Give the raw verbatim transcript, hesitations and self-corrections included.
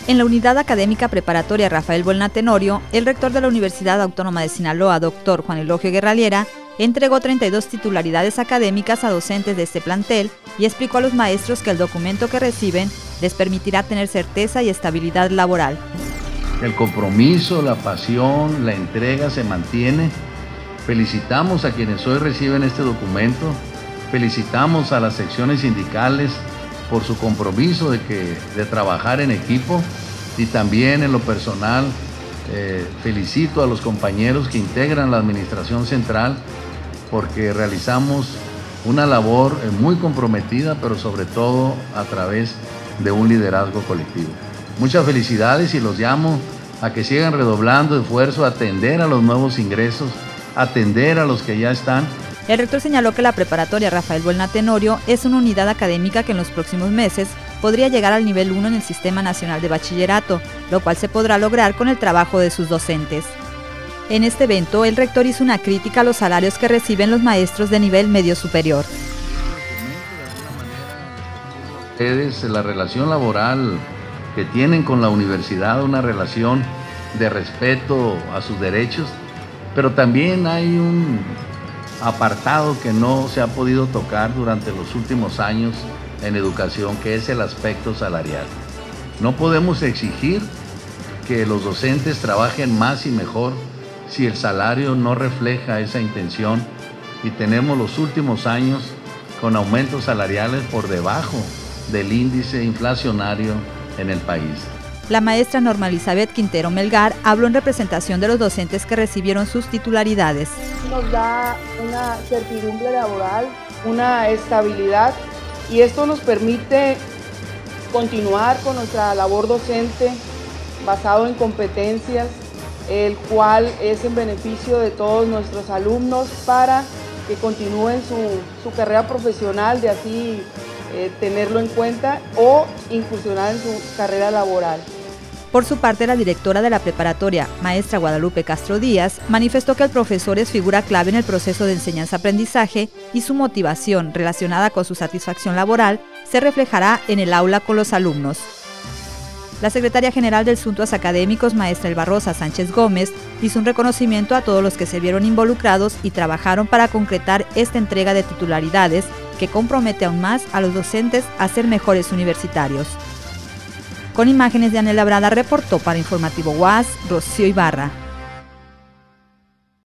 En la Unidad Académica Preparatoria Rafael Buelna Tenorio, el rector de la Universidad Autónoma de Sinaloa, doctor Juan Elogio Guerraliera, entregó treinta y dos titularidades académicas a docentes de este plantel y explicó a los maestros que el documento que reciben les permitirá tener certeza y estabilidad laboral. El compromiso, la pasión, la entrega se mantiene. Felicitamos a quienes hoy reciben este documento, felicitamos a las secciones sindicales por su compromiso de, que, de trabajar en equipo, y también en lo personal eh, felicito a los compañeros que integran la administración central porque realizamos una labor eh, muy comprometida, pero sobre todo a través de un liderazgo colectivo. Muchas felicidades y los llamo a que sigan redoblando esfuerzo, a atender a los nuevos ingresos, atender a los que ya están. El rector señaló que la preparatoria Rafael Buelna Tenorio es una unidad académica que en los próximos meses podría llegar al nivel uno en el Sistema Nacional de Bachillerato, lo cual se podrá lograr con el trabajo de sus docentes. En este evento, el rector hizo una crítica a los salarios que reciben los maestros de nivel medio superior. Ustedes, la relación laboral que tienen con la universidad, una relación de respeto a sus derechos, pero también hay un apartado que no se ha podido tocar durante los últimos años en educación, que es el aspecto salarial. No podemos exigir que los docentes trabajen más y mejor si el salario no refleja esa intención, y tenemos los últimos años con aumentos salariales por debajo del índice inflacionario en el país. La maestra Norma Elizabeth Quintero Melgar habló en representación de los docentes que recibieron sus titularidades. Nos da una certidumbre laboral, una estabilidad, y esto nos permite continuar con nuestra labor docente basado en competencias, el cual es en beneficio de todos nuestros alumnos para que continúen su, su carrera profesional, de así eh, tenerlo en cuenta, o incursionar en su carrera laboral. Por su parte, la directora de la preparatoria, maestra Guadalupe Castro Díaz, manifestó que el profesor es figura clave en el proceso de enseñanza-aprendizaje y su motivación relacionada con su satisfacción laboral se reflejará en el aula con los alumnos. La secretaria general del Asuntos Académicos, maestra Elba Rosa Sánchez Gómez, hizo un reconocimiento a todos los que se vieron involucrados y trabajaron para concretar esta entrega de titularidades que compromete aún más a los docentes a ser mejores universitarios. Con imágenes de Anel Labrada, reportó para Informativo U A S, Rocío Ibarra.